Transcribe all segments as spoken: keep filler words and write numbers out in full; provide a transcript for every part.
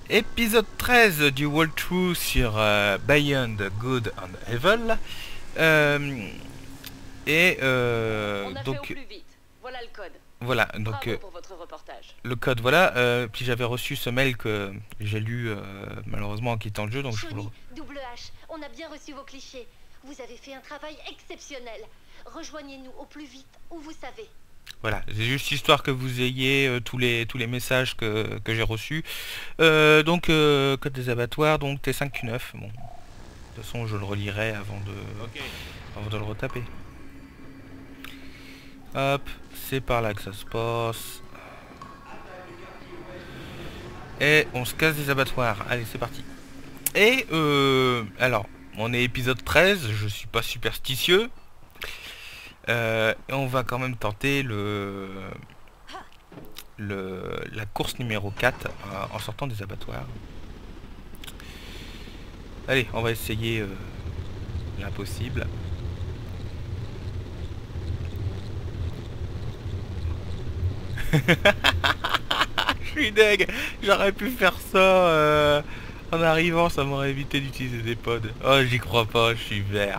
Épisode treize du walkthrough sur euh, Beyond Good and Evil. Euh, et euh, On a fait au donc plus vite. Voilà le code. voilà, donc Bravo euh, pour votre reportage. le code voilà. Euh, puis j'avais reçu ce mail que j'ai lu euh, malheureusement en quittant le jeu, donc je vous le... Johnny, double H, on a bien reçu vos clichés. Vous avez fait un travail exceptionnel. Rejoignez-nous au plus vite où vous savez. Voilà, c'est juste histoire que vous ayez euh, tous les tous les messages que, que j'ai reçus. Euh, donc euh, code des abattoirs, donc T cinq Q neuf. Bon, de toute façon je le relirai avant de Ok. avant de le retaper. Hop, c'est par là que ça se passe. Et on se casse des abattoirs. Allez, c'est parti. Et euh, alors, on est épisode treize, je suis pas superstitieux. Euh, et on va quand même tenter le, le la course numéro quatre euh, en sortant des abattoirs. Allez, on va essayer euh, l'impossible. Je suis deg. J'aurais pu faire ça euh, en arrivant, ça m'aurait évité d'utiliser des pods. Oh, j'y crois pas, je suis vert.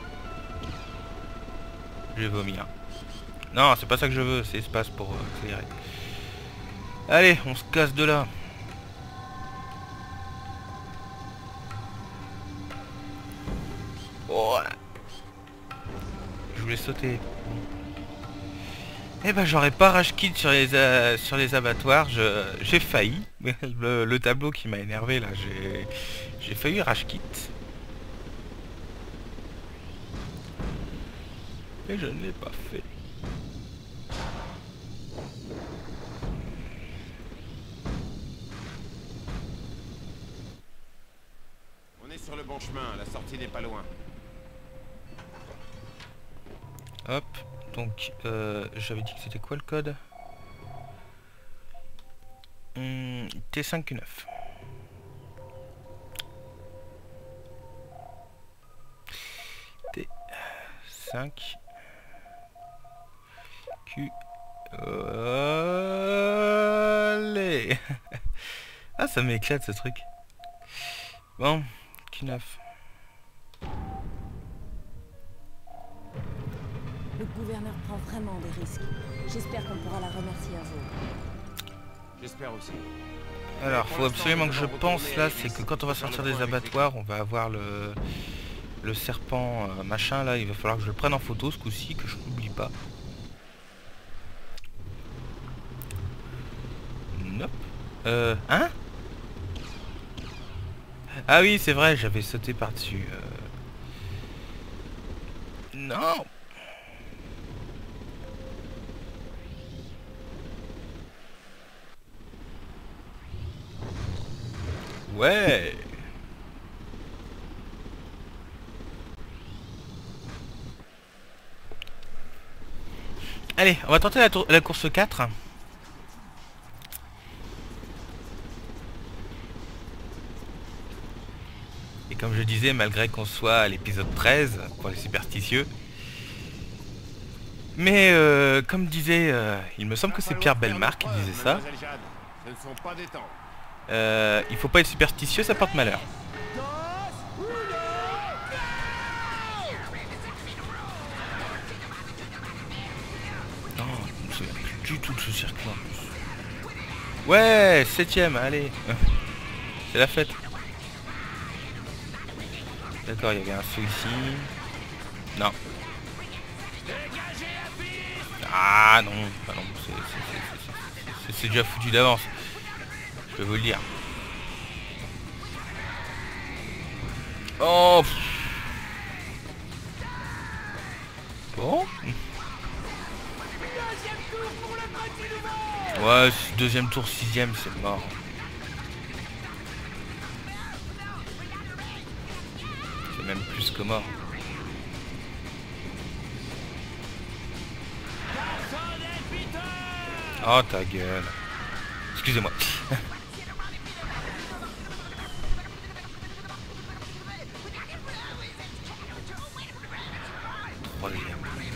Je vais vomir. Non, c'est pas ça que je veux, c'est espace pour euh, accélérer. Allez, on se casse de là. Oh. Je voulais sauter. Eh ben j'aurais pas rage kit sur les euh, sur les abattoirs, je j'ai failli. Le, le tableau qui m'a énervé là, j'ai j'ai failli rage kit. Et je ne l'ai pas fait. On est sur le bon chemin, la sortie n'est pas loin. Hop, donc euh, j'avais dit que c'était quoi le code? hmm, T cinq Q neuf. T cinq Q. Allez. Ah, ça m'éclate ce truc. Bon, Q neuf. Le gouverneur prend vraiment des risques. J'espère qu'on pourra la remercier un jour. J'espère aussi. Alors, faut absolument que je pense là, c'est que quand on va sortir des abattoirs, on va avoir le le serpent euh, machin là, il va falloir que je le prenne en photo ce coup-ci, que je n'oublie pas. Nope. Euh, hein? Ah oui, c'est vrai, j'avais sauté par-dessus. Euh... Non! Ouais! Allez, on va tenter la, tour la course quatre. Et comme je disais, malgré qu'on soit à l'épisode treize, pour les superstitieux. Mais euh, comme disait, euh, il me semble que c'est Pierre Bellemare qui disait ça. Ce ne sont pas des temps. Euh, il faut pas être superstitieux, ça porte malheur. Non, je me souviens plus du tout de ce circuit en plus. Ouais, septième, allez. C'est la fête. D'accord, il y avait un saut ici. Non. Ah non, ah non, c'est déjà foutu d'avance. Je peux vous le dire. Oh. Bon. Ouais, deuxième tour, sixième, c'est mort. C'est même plus que mort. Oh ta gueule. Excusez-moi. Troisième.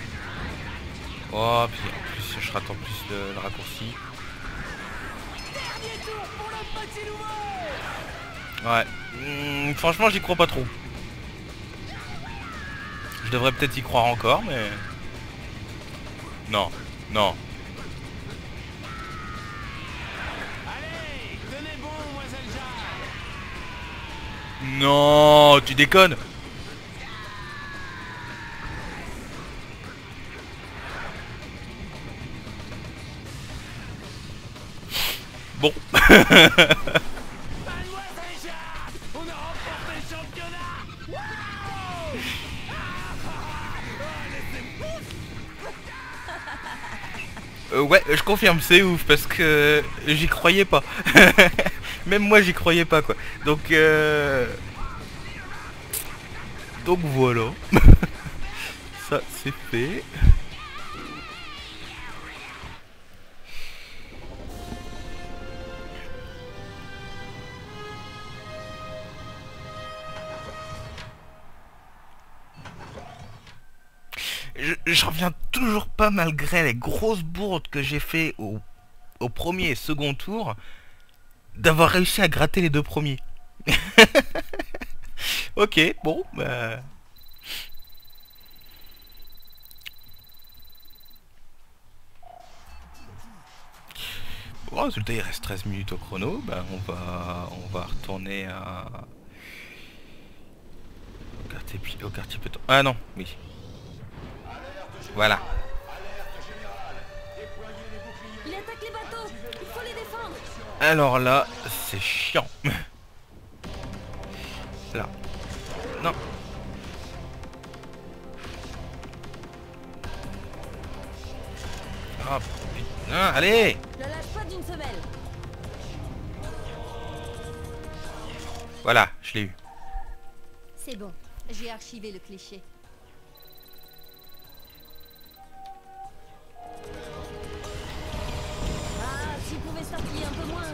Oh, puis en plus je rate en plus le, le raccourci. Dernier tour pour le petit nouveau. Ouais. Mmh, franchement, j'y crois pas trop. Je devrais peut-être y croire encore, mais... Non, non. Allez, tenez bon, mademoiselle Jade. Non, tu déconnes. Bon. Mademoiselle Jade, on a remporté le championnat. Waouh. Euh, ouais, je confirme, c'est ouf parce que j'y croyais pas. Même moi, j'y croyais pas, quoi. Donc, euh... donc voilà. Ça, c'est fait. Je, je reviens toujours pas, malgré les grosses bourdes que j'ai fait au, au premier et second tour, d'avoir réussi à gratter les deux premiers. Ok, bon, bah... Bon, résultat, il reste treize minutes au chrono. Bah, on va, on va retourner à... Au quartier, au quartier pétant. Ah non, oui. Voilà. Il attaque les bateaux. Il faut les défendre. Alors là, c'est chiant. Là. Non. Ah putain, allez. Ne lâche pas d'une semelle. Voilà, je l'ai eu. C'est bon, j'ai archivé le cliché. Ah, s'il pouvait sortir un peu moins.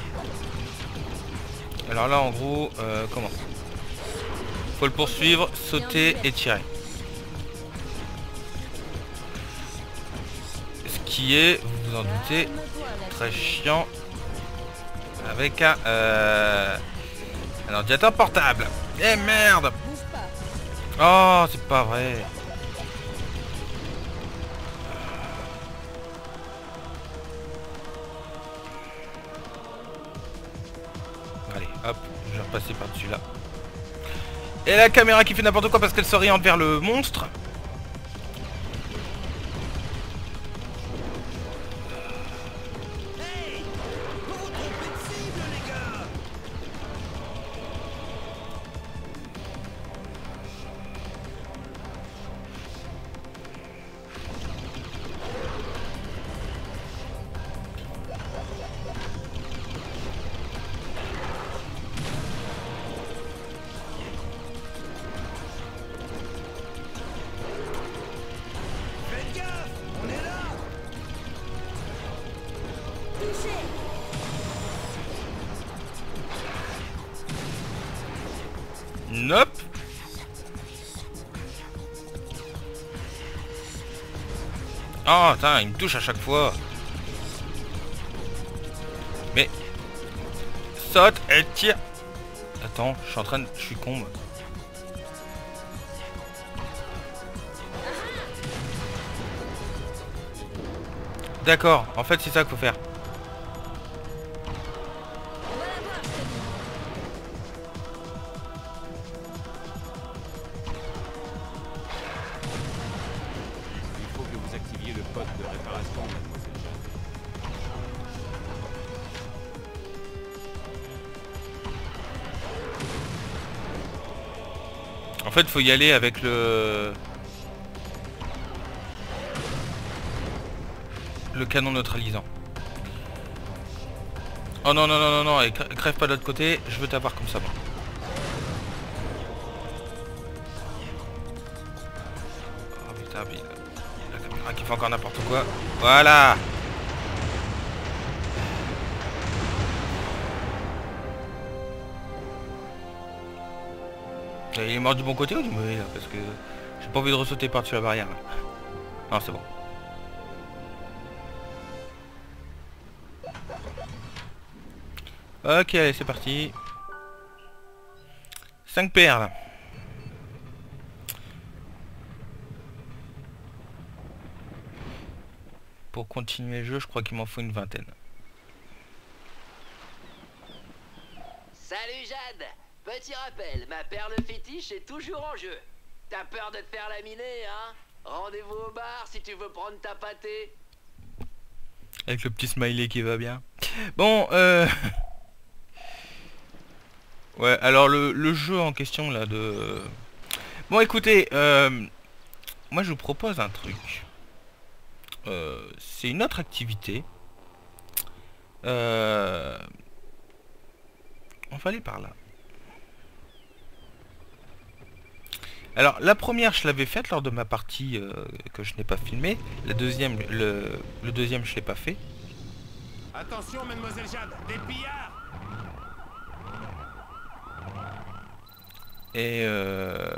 Alors là, en gros, euh, comment? Faut le poursuivre, sauter et tirer. Ce qui est, vous vous en doutez, très chiant avec un, euh, un ordinateur portable. Eh merde! Bouge pas. Oh, c'est pas vrai. Allez, hop, je vais repasser par-dessus là. Et la caméra qui fait n'importe quoi parce qu'elle s'oriente vers le monstre. Hey, vous vous trompez de cible, les gars. Faites gaffe, on est là. Touché. Nope. Oh, putain, il me touche à chaque fois. Mais... Saute et tire. Attends, je suis en train de... Je suis con, moi. D'accord, en fait c'est ça qu'il faut faire. On va la voir, je te dis. Il faut que vous activiez le pod de réparation, mademoiselle Jade. En fait, faut y aller avec le... Le canon neutralisant. Oh non, non, non, non, non, et crève pas de l'autre côté, je veux t'avoir comme ça, moi. Oh putain, puis la caméra qui fait encore n'importe quoi. Voilà. Il est mort du bon côté ou du mauvais là? Parce que j'ai pas envie de ressauter par-dessus la barrière là. Non, c'est bon. Ok, allez, c'est parti. cinq perles. Pour continuer le jeu, je crois qu'il m'en faut une vingtaine. Salut Jade. Petit rappel, ma perle fétiche est toujours en jeu. T'as peur de te faire laminer, hein? Rendez-vous au bar si tu veux prendre ta pâtée. Avec le petit smiley qui va bien. Bon, euh... ouais, alors le, le jeu en question là de... Bon écoutez, euh... moi je vous propose un truc. Euh, c'est une autre activité. Euh... On va aller par là. Alors la première je l'avais faite lors de ma partie euh, que je n'ai pas filmée. La deuxième, le, le deuxième je l'ai pas fait. Attention, mademoiselle Jade, des pillards! Et euh...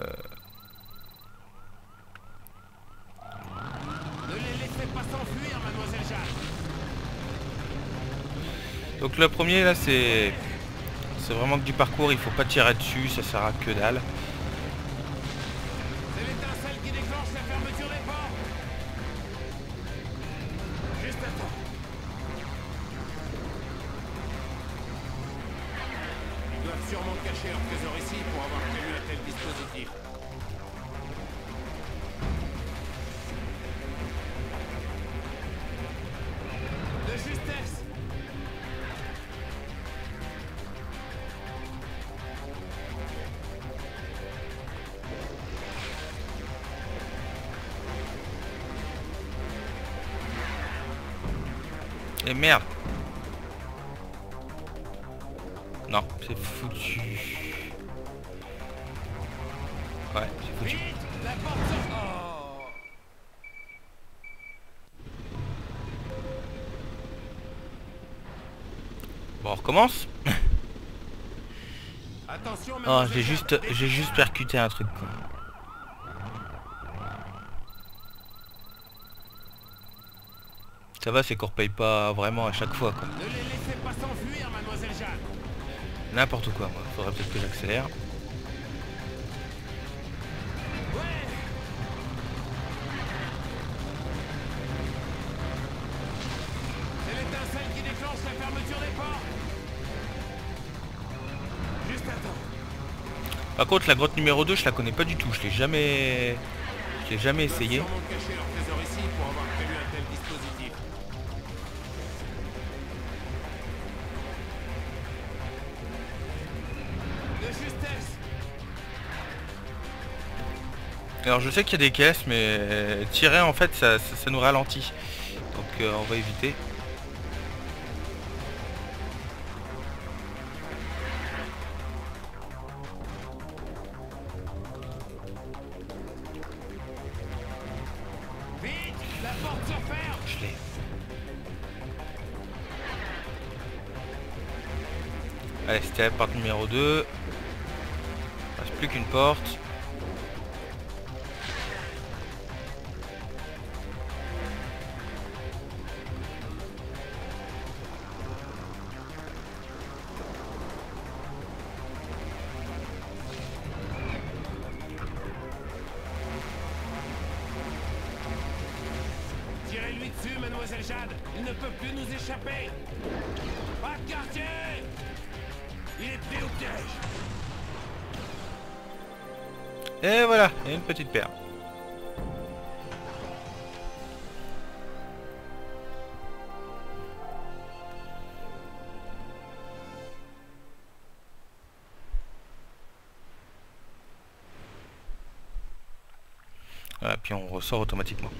Ne les laissez pas s'enfuir, mademoiselle Jade! donc le premier là c'est... C'est vraiment que du parcours, il faut pas tirer dessus, ça sert à que dalle. C'est l'étincelle qui déclenche la fermeture des portes! Juste à temps. Ils doivent sûrement cacher leur trésor ici pour avoir prévu un tel dispositif. De justesse! Et merde. Non, c'est foutu. Ouais, c'est foutu. Vite! La porte se... Oh! Bon, on recommence. Attention, Oh, mademoiselle j'ai Jade, juste, des j'ai juste percuté un truc. Quoi. Ça va, c'est qu'on repaye pas vraiment à chaque fois, quoi. Ne les laissez pas s'enfuir, mademoiselle Jade. N'importe quoi, moi. Faudrait peut-être que j'accélère. Ouais! C'est l'étincelle qui déclenche la fermeture des portes. Juste à temps. Par contre, la grotte numéro deux, je la connais pas du tout. Je l'ai jamais... Je l'ai jamais Ils doivent essayé. sûrement cacher leur trésor ici pour avoir prévu un tel dispositif. De justesse! Alors, je sais qu'il y a des caisses, mais tirer, en fait, ça, ça, ça nous ralentit. Donc, euh, on va éviter. Vite! La porte se ferme! Je l'ai. Allez, c'était la porte numéro deux. Il reste plus qu'une porte. Tirez-lui dessus, mademoiselle Jade! Il ne peut plus nous échapper! Pas de quartier! Il est pris au piège! Et voilà, il y a une petite perle. Voilà, puis on ressort automatiquement.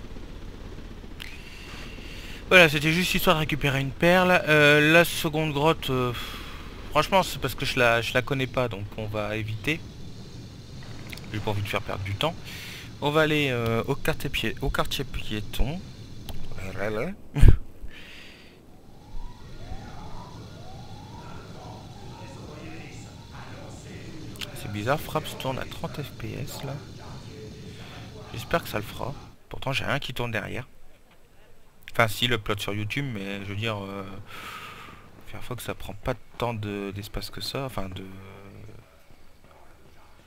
Voilà, c'était juste histoire de récupérer une perle. Euh, la seconde grotte, euh, franchement, c'est parce que je la, je la connais pas, donc on va éviter. J'ai pas envie de faire perdre du temps. On va aller euh, au, quartier pied, au quartier piéton. Voilà. C'est bizarre, Frappe se tourne à trente F P S là. J'espère que ça le fera. Pourtant j'ai rien qui tourne derrière. Enfin si, le plot sur YouTube, mais je veux dire... Euh, faire fois que ça prend pas tant d'espace de, que ça. Enfin de...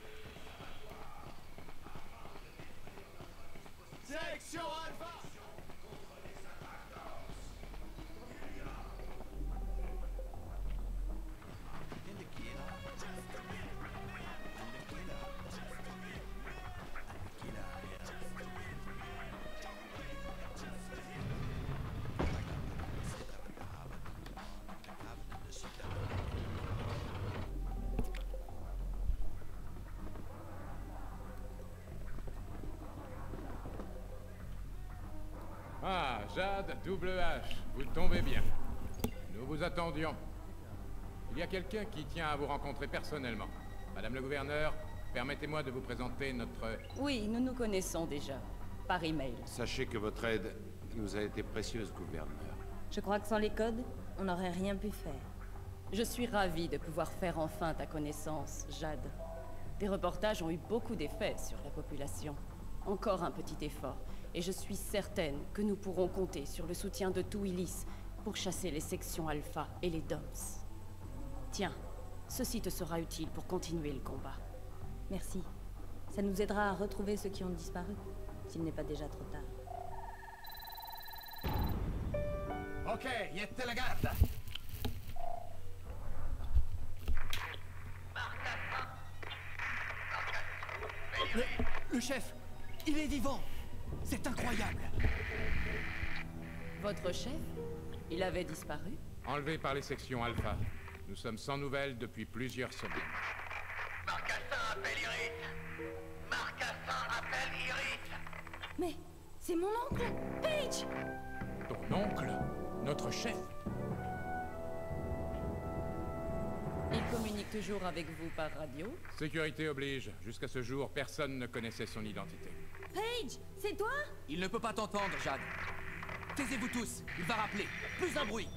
Jade, double H, vous tombez bien. Nous vous attendions. Il y a quelqu'un qui tient à vous rencontrer personnellement. Madame le gouverneur, permettez-moi de vous présenter notre... Oui, nous nous connaissons déjà. Par email. Sachez que votre aide nous a été précieuse, gouverneur. Je crois que sans les codes, on n'aurait rien pu faire. Je suis ravie de pouvoir faire enfin ta connaissance, Jade. Tes reportages ont eu beaucoup d'effets sur la population. Encore un petit effort, et je suis certaine que nous pourrons compter sur le soutien de tout Illis pour chasser les sections Alpha et les Doms. Tiens, ceci te sera utile pour continuer le combat. Merci. Ça nous aidera à retrouver ceux qui ont disparu, s'il n'est pas déjà trop tard. Ok, yette la garde. Le, le chef, il est vivant. C'est incroyable. Votre chef? Il avait disparu? Enlevé par les sections Alpha. Nous sommes sans nouvelles depuis plusieurs semaines. Marcassin appelle Iris. Marcassin appelle Iris. Mais c'est mon oncle, Paige! Ton oncle? Notre chef? Il communique toujours avec vous par radio? Sécurité oblige. Jusqu'à ce jour, personne ne connaissait son identité. Paige, c'est toi? Il ne peut pas t'entendre, Jade. Taisez-vous tous, il va rappeler. Plus un bruit.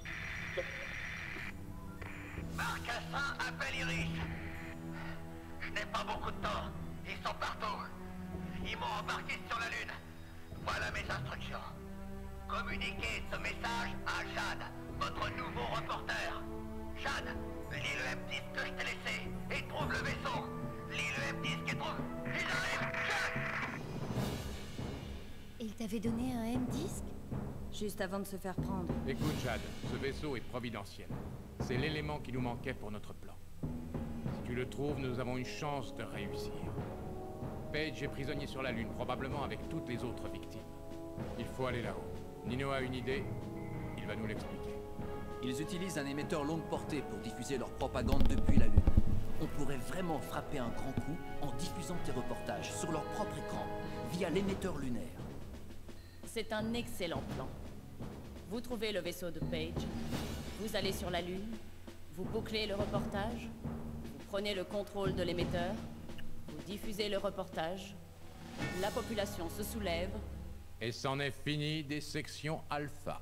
Marcassin appelle Iris. Je n'ai pas beaucoup de temps. Ils sont partout. Ils m'ont embarqué sur la Lune. Voilà mes instructions. Communiquez ce message à Jade, votre nouveau reporter. Jade, lis le M dix que je t'ai laissé et trouve le vaisseau. Lis le M dix et trouve... Ils arrivent, Jade! Il t'avait donné un M disque? Juste avant de se faire prendre. Écoute, Jade, ce vaisseau est providentiel. C'est l'élément qui nous manquait pour notre plan. Si tu le trouves, nous avons une chance de réussir. Paige est prisonnier sur la Lune, probablement avec toutes les autres victimes. Il faut aller là-haut. Nino a une idée, il va nous l'expliquer. Ils utilisent un émetteur longue portée pour diffuser leur propagande depuis la Lune. On pourrait vraiment frapper un grand coup en diffusant tes reportages sur leur propre écran, via l'émetteur lunaire. C'est un excellent plan. Vous trouvez le vaisseau de Paige, vous allez sur la Lune, vous bouclez le reportage, vous prenez le contrôle de l'émetteur, vous diffusez le reportage, la population se soulève. Et c'en est fini des sections Alpha.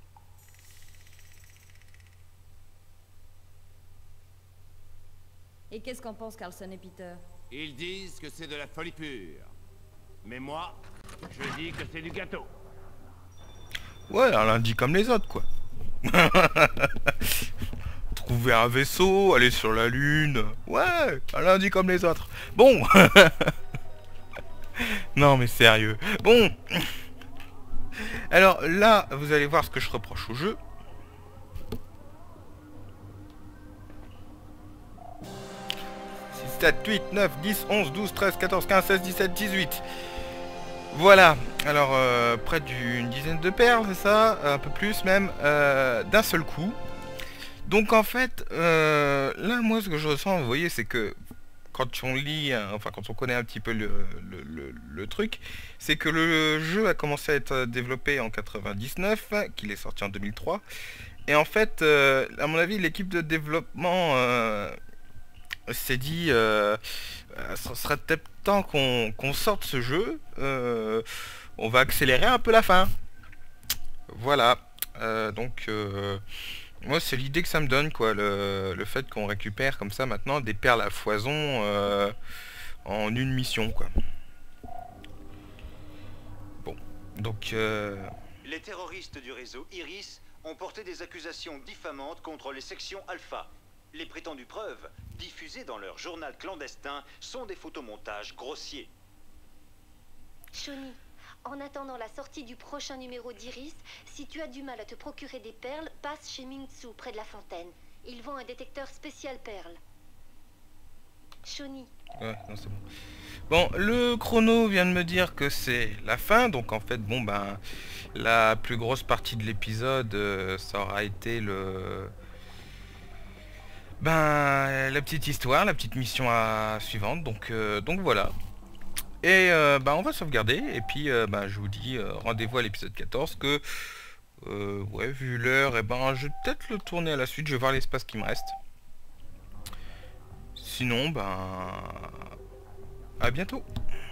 Et qu'est-ce qu'en pensent Carlson et Peter? Ils disent que c'est de la folie pure. Mais moi, je dis que c'est du gâteau. Ouais, un lundi comme les autres, quoi. Trouver un vaisseau, aller sur la Lune. Ouais, un lundi comme les autres. Bon. Non, mais sérieux. Bon. Alors là, vous allez voir ce que je reproche au jeu. six, sept, huit, neuf, dix, onze, douze, treize, quatorze, quinze, seize, dix-sept, dix-huit. Voilà, alors euh, près d'une dizaine de perles, c'est ça, un peu plus même, euh, d'un seul coup. Donc en fait, euh, là moi ce que je ressens, vous voyez, c'est que quand on lit, hein, enfin quand on connaît un petit peu le, le, le, le truc, c'est que le jeu a commencé à être développé en quatre-vingt-dix-neuf, qu'il est sorti en deux mille trois. Et en fait, euh, à mon avis, l'équipe de développement euh, s'est dit... Euh, Euh, ce serait peut-être temps qu'on qu'on sorte ce jeu. Euh, on va accélérer un peu la fin. Voilà. Euh, donc, euh, moi, c'est l'idée que ça me donne, quoi. Le, le fait qu'on récupère comme ça maintenant des perles à foison euh, en une mission, quoi. Bon, donc... Euh... Les terroristes du réseau Iris ont porté des accusations diffamantes contre les sections Alpha. Les prétendues preuves, diffusées dans leur journal clandestin, sont des photomontages grossiers. Shoni, en attendant la sortie du prochain numéro d'Iris, si tu as du mal à te procurer des perles, passe chez Mingsu, près de la fontaine. Ils vendent un détecteur spécial perles. Shoni. Ouais, non, c'est bon. Bon, le chrono vient de me dire que c'est la fin, donc en fait, bon, ben, la plus grosse partie de l'épisode, euh, ça aura été le... Ben, la petite histoire, la petite mission à... suivante, donc, euh, donc voilà. Et euh, bah, on va sauvegarder. Et puis euh, bah, je vous dis euh, rendez-vous à l'épisode quatorze. Que euh, ouais, vu l'heure, et ben je vais peut-être le tourner à la suite. Je vais voir l'espace qui me reste. Sinon, ben à bientôt.